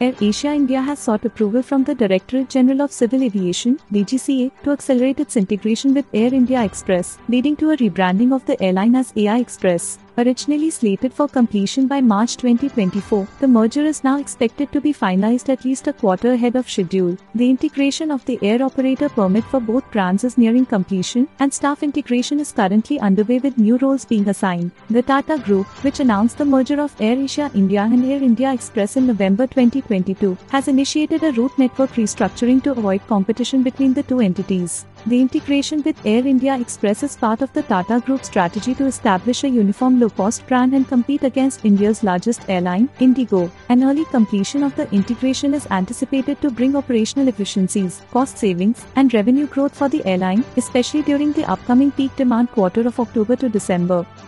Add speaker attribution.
Speaker 1: AirAsia India has sought approval from the Directorate General of Civil Aviation (DGCA) to accelerate its integration with Air India Express, leading to a rebranding of the airline as AI Express. Originally slated for completion by March 2024, the merger is now expected to be finalized at least a quarter ahead of schedule. The integration of the air operator permit for both brands is nearing completion, and staff integration is currently underway with new roles being assigned. The Tata Group, which announced the merger of AirAsia India and Air India Express in November 2022, has initiated a route network restructuring to avoid competition between the two entities. The integration with Air India Express is part of the Tata Group strategy to establish a uniform low-cost brand and compete against India's largest airline, IndiGo. An early completion of the integration is anticipated to bring operational efficiencies, cost savings, and revenue growth for the airline, especially during the upcoming peak demand quarter of October to December.